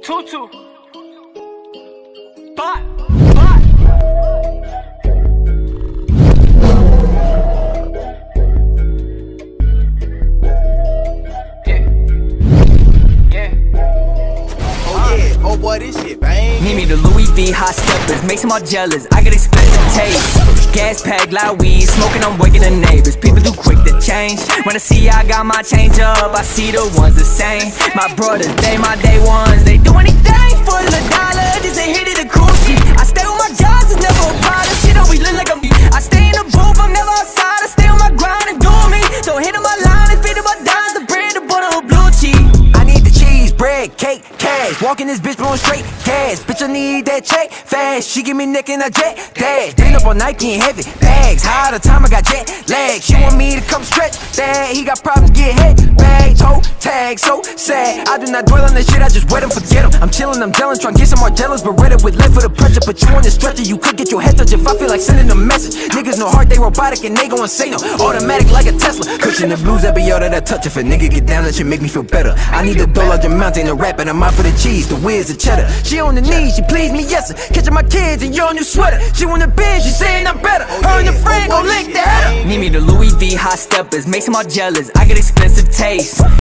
Tutu. Bot. Oh boy, this shit bang. Need me the Louis V hot steppers, makes them all jealous. I got expensive taste. Gas pack, loud weed, smoking, I'm waking the neighbors. People too quick to change. When I see I got my change up, I see the ones the same. My brothers, they my day ones. They do anything for the dollar, just a hit of the cool shit. I stay with my jobs, it's never a problem. Shit always look like I'm I stay in the booth, I'm never outside. I stay on my grind and doing me. Don't hit on my line and feed on my dimes, the bread, the butter, or blue cheese. I need the cheese, bread, cake, cash. Walking this bitch blowing straight gas. Bitch, I need that check fast. She give me neck and a jet dash. Been up all night getting heavy bags. High the time I got jet lag. She want me to come stretch that. He got problems, get hit bag, toe tag, so sad. I do not dwell on this shit, I just wet him, forget him. I'm chillin', I'm jealous, trying to get some more jealous, but ready with left for the pressure. But you on the stretcher, you could get your head touched if I feel like sending a message. Niggas no heart, they robotic and they gon' say no. Automatic like a Tesla. Cushion the blues every yo that I touch. If a nigga get down, that shit make me feel better. I need a dough like a mountain, a rap, and I'm out for the cheese, the whiz, the cheddar. She on the knees, she please me, yes sir. Catching my kids and your new sweater. She on the bench, she saying I'm better. Her and the friend gon' lick the header. Need me the Louis V hot steppers, makes them all jealous. I got expensive taste.